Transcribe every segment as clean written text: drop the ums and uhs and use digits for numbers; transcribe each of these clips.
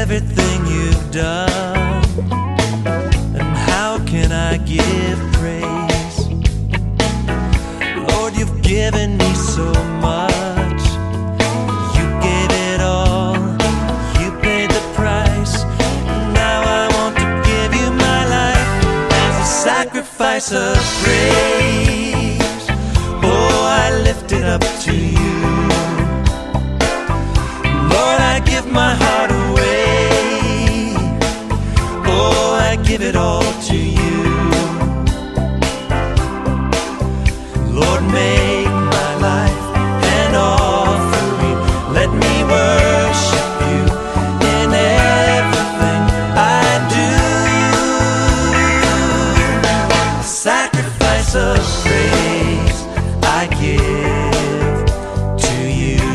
everything you've done, and how can I give praise? Lord, you've given me so much. You gave it all, you paid the price. Now I want to give you my life as a sacrifice of praise. Oh, I lift it up to you. Lord, I give my heart away. Oh, I give it all to you. Lord, make my life an offering. Let me worship you in everything I do. A sacrifice of praise I give to you.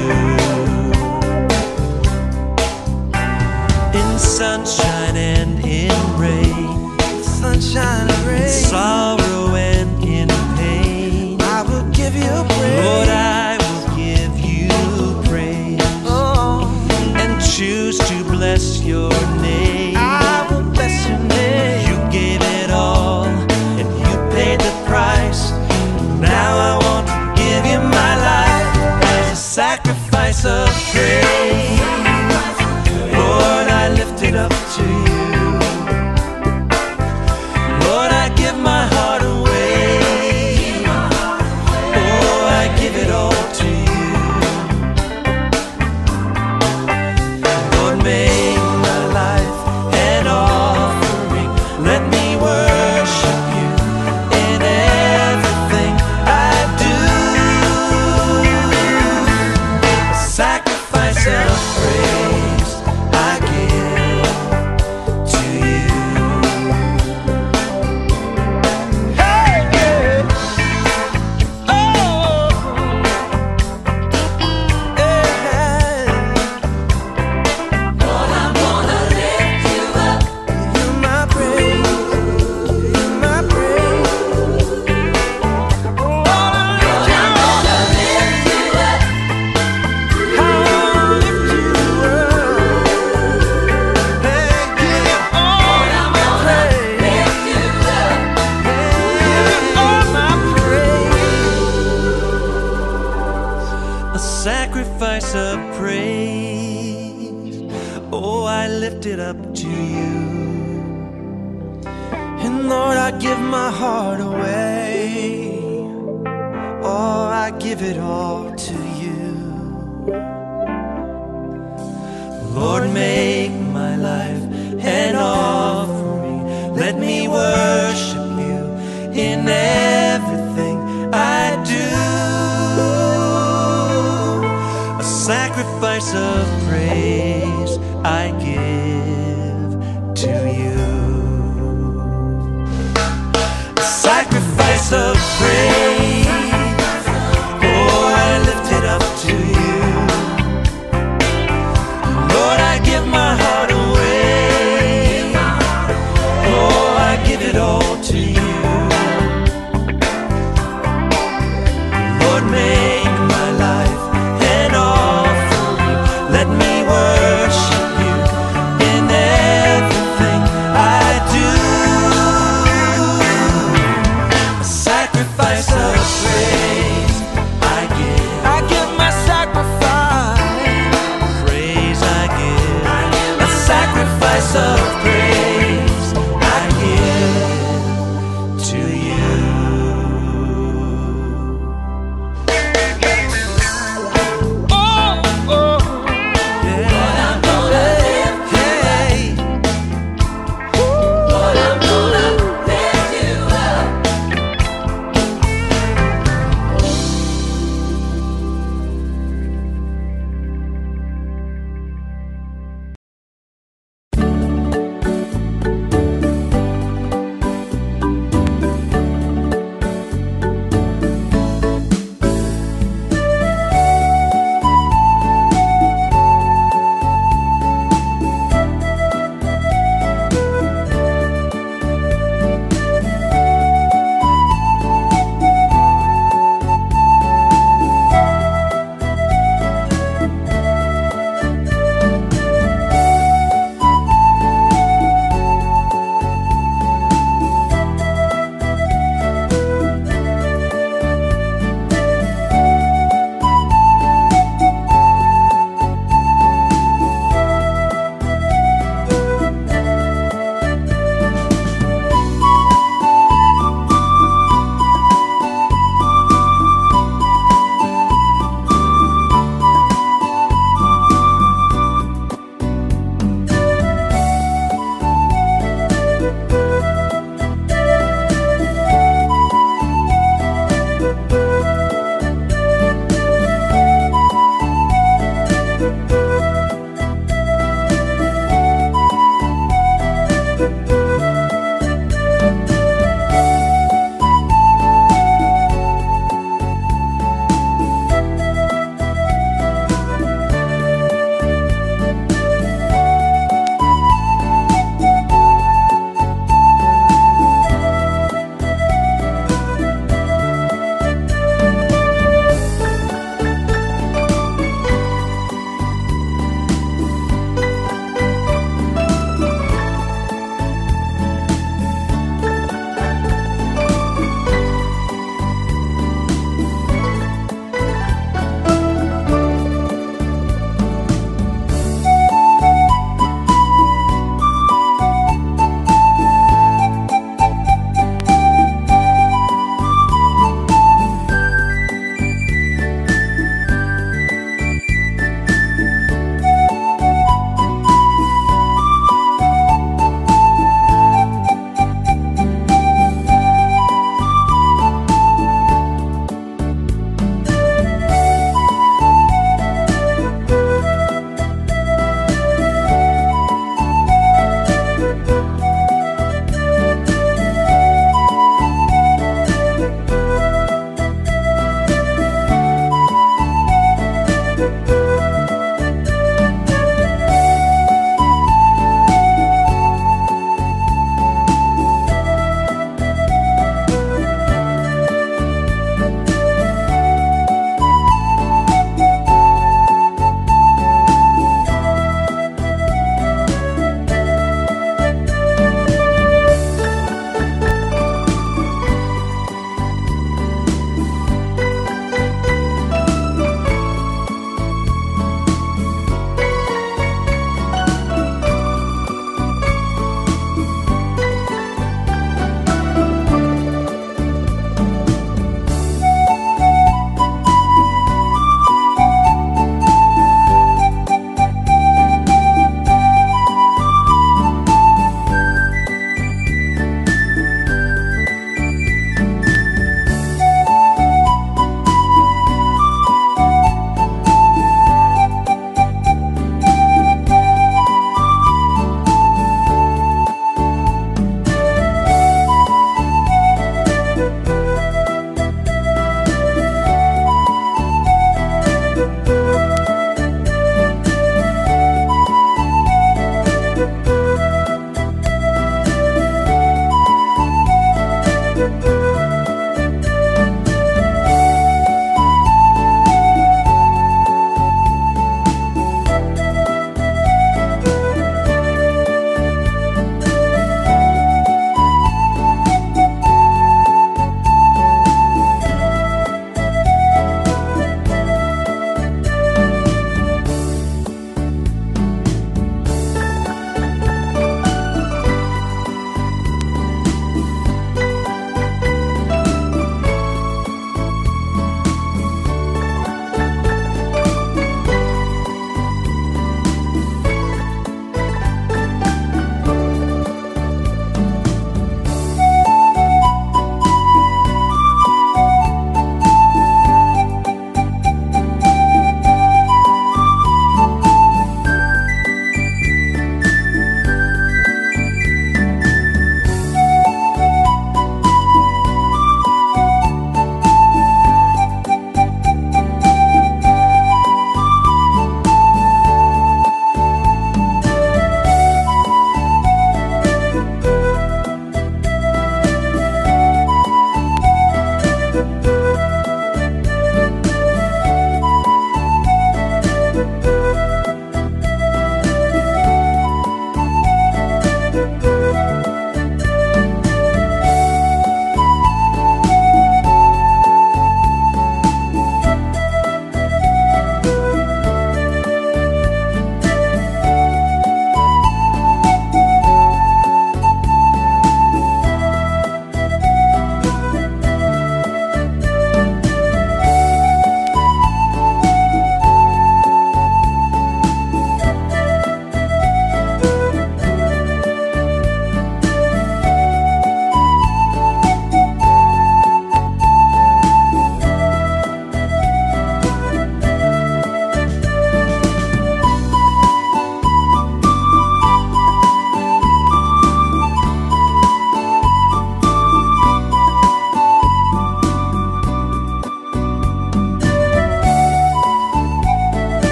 In sunshine and in rain, sunshine and rain, in sorrow and in pain, I will give you praise. Lord, I will give you praise. Oh, And choose to bless your name. I will bless your name. You gave it all, and you paid the price. Now I want to give you my life as a sacrifice of praise. Lord, I lift it up to you. Lord, I give my heart away. Oh, I give it all to you. Lord, make my life an offering. Let me worship you in everything I do. A sacrifice of praise I give to you. Hey, yeah. Oh, yeah. Lord, I'm gonna lift you up. You my praise, you my praise. Lord, I'm gonna lift you up. I'll lift you up. Hey, give you all I'm my gonna praise. lift you up. Give you all my praise. A sacrifice of praise. Oh, I lift it up to you. And Lord, I give my heart away. Oh, I give it all to you. Lord, make my life an offering. Let me worship you in everything I do. A sacrifice of praise I give to you. A sacrifice of praise. Oh, I lift it up to you. Lord, I give my heart away. Oh, I give it all to you. Lord, make my life an offering. Let me worship you in everything I do. A sacrifice of praise I give. I give my sacrifice. Praise I give. A sacrifice of praise I give to you. Oh, oh, Lord, I'm gonna lift you up. hey. Lord, I'm gonna lift you up.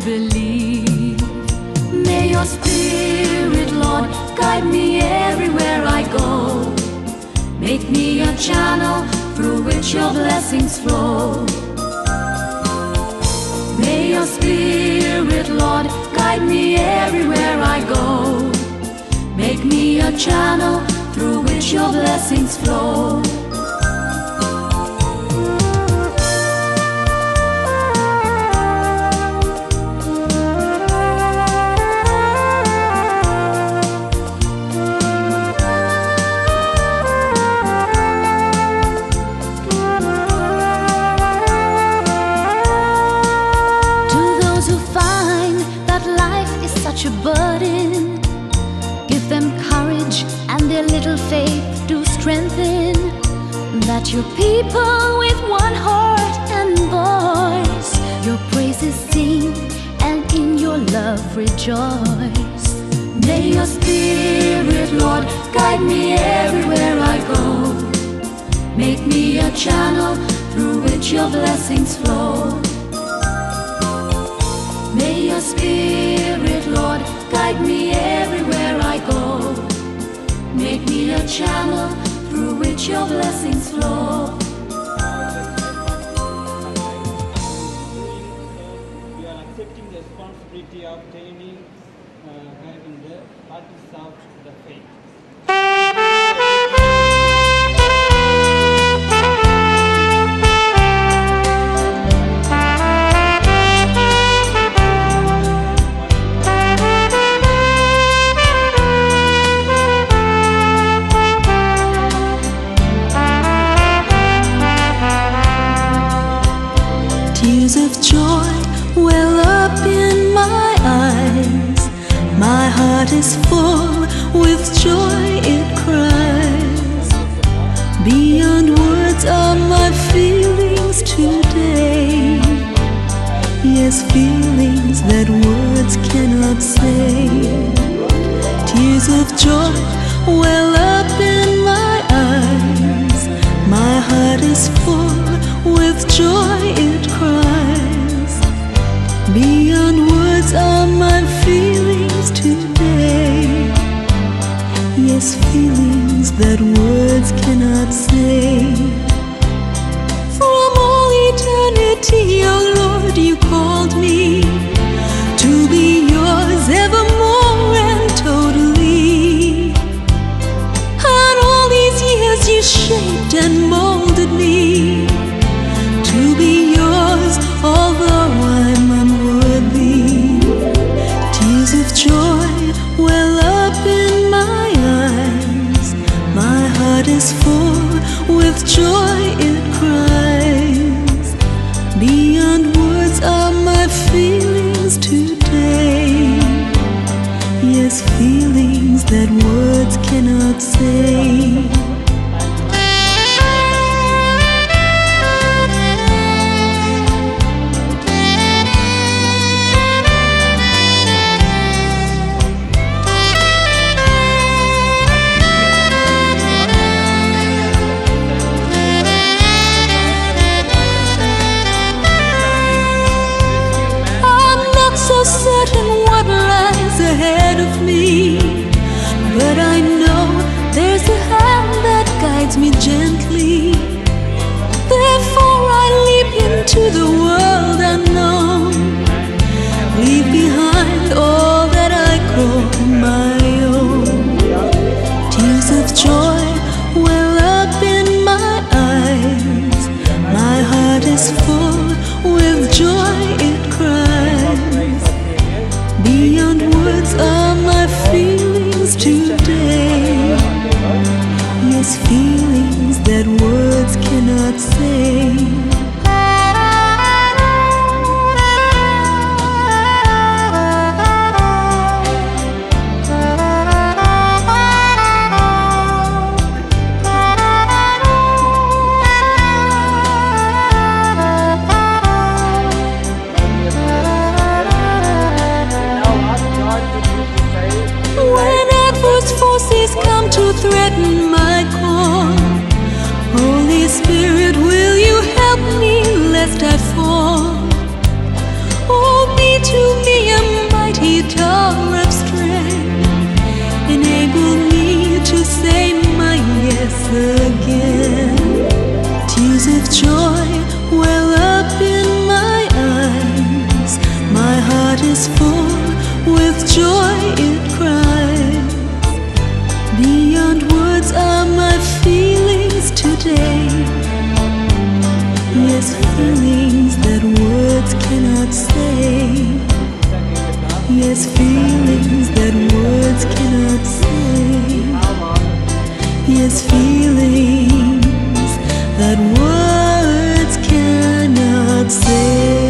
believe. May your Spirit, Lord, guide me everywhere I go. Make me a channel through which your blessings flow. May your Spirit, Lord, guide me everywhere I go. Make me a channel through which your blessings flow. A burden, give them courage and their little faith do strengthen, that your people with one heart and voice your praises sing and in your love rejoice. May your Spirit, Lord, guide me everywhere I go. Make me a channel through which your blessings flow. May your Spirit, Lord, guide me everywhere I go. Make me a channel through which your blessings flow. We are accepting the responsibility of training, guiding the parties of the faith. Tears of joy well up in my eyes. My heart is full with joy, it cries. Beyond words are my feelings today. Yes, feelings that words cannot say. Tears of joy well up in my eyes. My heart is full with joy, it cries. Beyond words are my feelings today. Yes, feelings that words cannot say. From all eternity, oh Lord, you called me to be yours evermore and totally. And all these years you shaped and molded me to be yours, although I'm unworthy. Tears of joy well up in my eyes. My heart is full with joy, it cries. Beyond words are my feelings today. Yes, feelings that words cannot say. Certain what lies ahead of me, but I know there's a hand that guides me gently. Therefore I leap into the world unknown, leave behind all that I call my own. Tears of joy well up in my eyes. My heart is full with joy, it cries. Beyond words are my feelings today. Yes, feelings that words cannot say. life again. Tears of joy well up in my eyes. My heart is full, with joy it cries. Beyond words are my feelings today. Yes, feelings that words cannot say. Yes, feelings that words cannot say. Yes, feelings that words cannot say.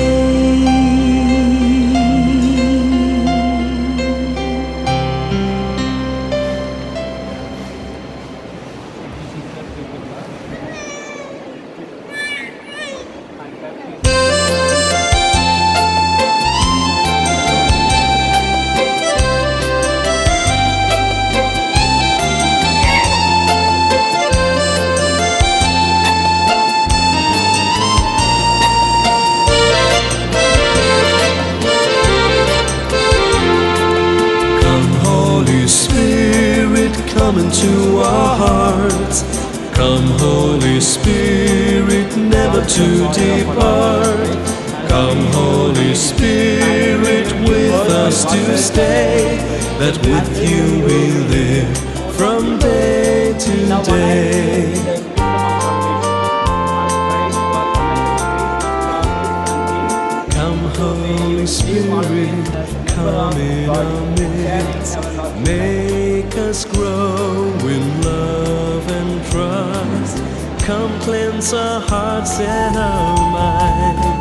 Come into our hearts. Come, Holy Spirit, never to depart. Come, Holy Spirit, with us to stay, that with you we live from day to day. Come, Holy Spirit, come in our midst. Make us grow in love and trust. Come cleanse our hearts and our minds.